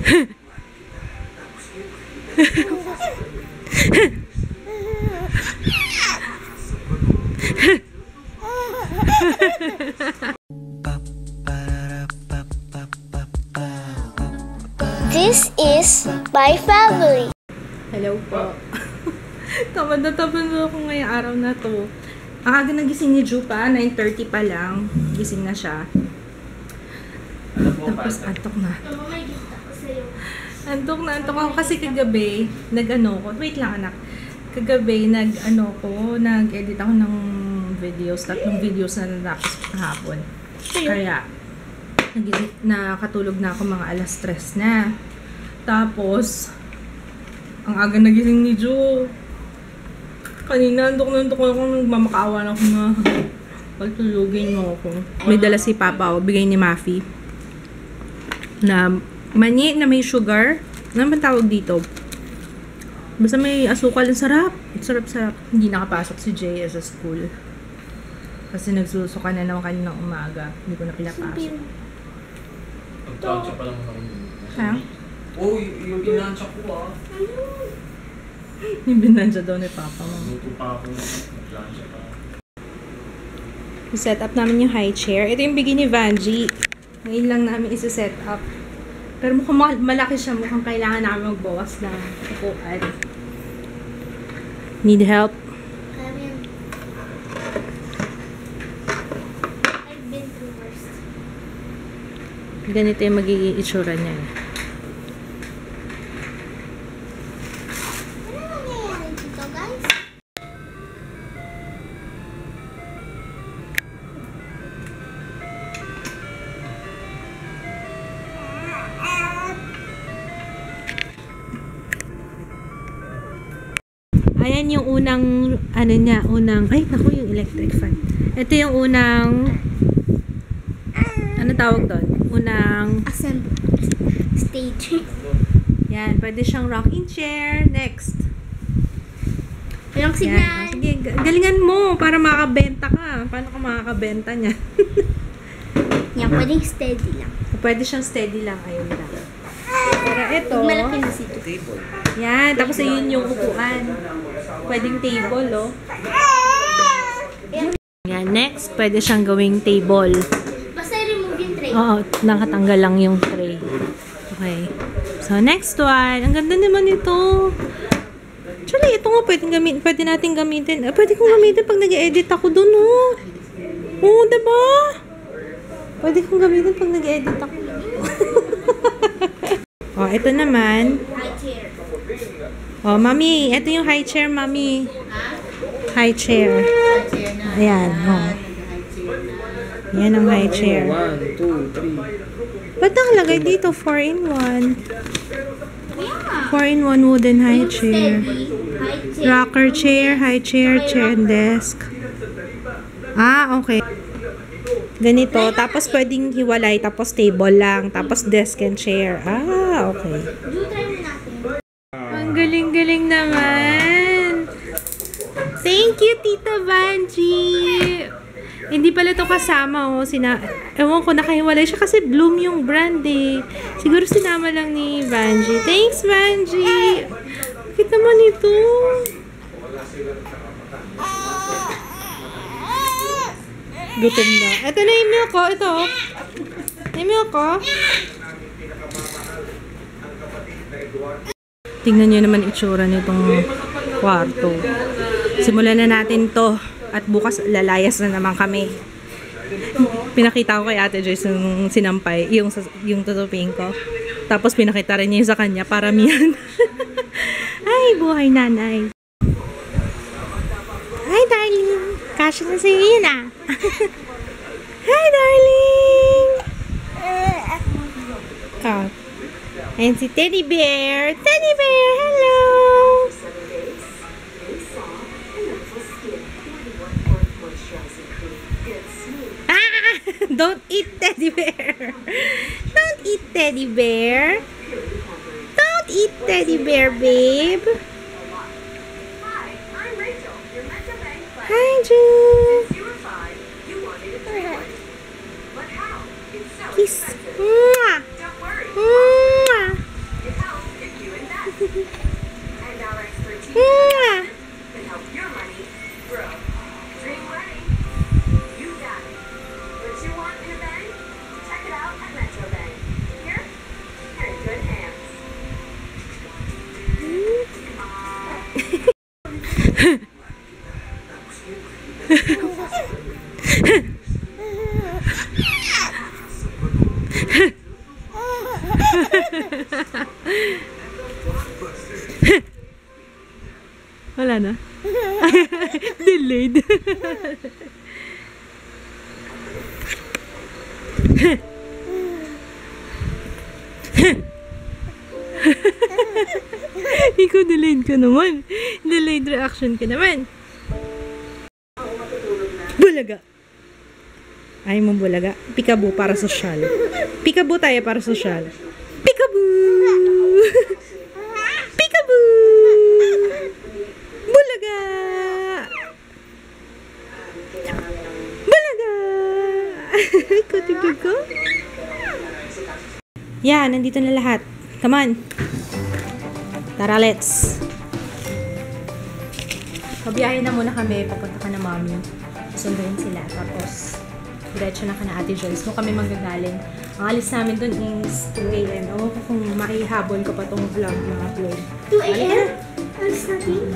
This is my family. Hello po. Tamad na ako ngayong araw na to. Ang aga nagising ni Ju pa, 9:30 pa lang. Gising na siya. Tapos antok na. Antok ako kasi kagabi, wait lang anak. Kagabi, nag-edit ako ng videos, 3 videos na natapos kahapon. Kaya, nakatulog na ako mga alas 3 na. Tapos, ang aga nagising ni Jo. Kanina, antok ako, nagmamakaawa na ako na pagtulugin mo ako. May dala si Papa, bigay ni Mafi. Na mani na may sugar. Ano ba tawag dito? Basta may asukal, sarap. Sarap. Hindi nakapasok si Jay sa school. Kasi nagsusuka na naman kaninang umaga. Hindi ko na pinapasok. Nagtansya pa lang ako. Ha? Oh, yung binansya ko Yung binansya daw ni Papa mo. Luto pa ako. Nagtansya pa. Set up namin yung high chair. Ito yung bigay ni Vanji. Ngayon lang namin isa-set up. Pero mukhang malaki siya. Mukhang kailangan namin magbawas ng upuan. Need help? I've been through worse. Ganito yung magiging itsura niya. Ano nangyayari dito, guys? Ayan yung unang, ay, naku, yung electric fan. Ito yung unang, ano tawag doon? Unang, Assemble. Stage. yan, pwede siyang rocking chair. Next. Walang Yan. signal. Sige, galingan mo para makakabenta ka. Paano ka makakabenta niya? Yan, pwedeng steady lang. Pwede siyang steady lang, ayun lang. Pero ito, Pag malaki na sito. yan, tapos ayun yung upuan. Pwedeng table, oh. Yan, next, pwede siyang gawing table. Basta remove yung tray. Oo, nakatanggal lang yung tray. Okay. So, next one. Ang ganda naman ito. Actually, ito nga pwede natin gamitin. Pwede kong gamitin pag nag-edit ako dun, oh. Oo, diba? Pwede kong gamitin pag nag-edit ako. Oh, ito naman. High chair. Oh, mami. Ito yung high chair, mami. High chair. High chair na. Ayan, oh. Yan ang high chair. 1, 2, 3. Ba't nakalagay dito? 4-in-1. Yeah. 4-in-1 wooden high chair. Steady. High chair. Rocker chair, high chair, chair and desk. Ah, okay. Ganito. Tapos pwedeng hiwalay. Tapos table lang. Tapos desk and chair. Ah, okay. Do try mo natin. Ang galing-galing naman. Thank you, Tita Vanji. Hindi pala ito kasama, oh. Ewan ko, nakahiwalay siya kasi Bloom yung brand, eh. Siguro sinama lang ni Vanji. Thanks, Vanji. Bakit naman ito? Gutom na. Ito na yung milk ko. Ito. Yung milk ko. Tingnan nyo naman itsura nitong kwarto. Simulan na natin to. At bukas lalayas na naman kami. Pinakita ko kay Ate Joyce yung sinampay. Yung tutupin ko. Tapos pinakita rin niya yung sa kanya. Paramihan. Ay, buhay nanay. Hi, darling. Kasya na sa'yo yun, ah. Hi, darling. Oh. And si Teddy Bear. Teddy Bear, hello. Ah! Don't eat Teddy Bear. Don't eat Teddy Bear. Don't eat Teddy Bear, babe. Hi, June. Kiss. Mwah. Mwah. Wala na. Delayed. Ikaw delayed ka naman. Delayed reaction ka naman. Bulaga. Ay mo bulaga. Peekaboo para sosyal. Peekaboo tayo para sosyal. Peekaboo! Peekaboo! Bulaga! Bulaga! Kutibig ko? Yan, nandito na lahat. Come on. Tara, let's. Pabiyahin na muna kami. Papunta ka na mami. Sunduin sila. Tapos, diretso na ka na Ate Joyce. Kung kami magagaling. Ang alis namin dun is 2 a.m. Ewan ko kung maihabol ko pa tong vlog na upload. 2 a.m.? Alis natin?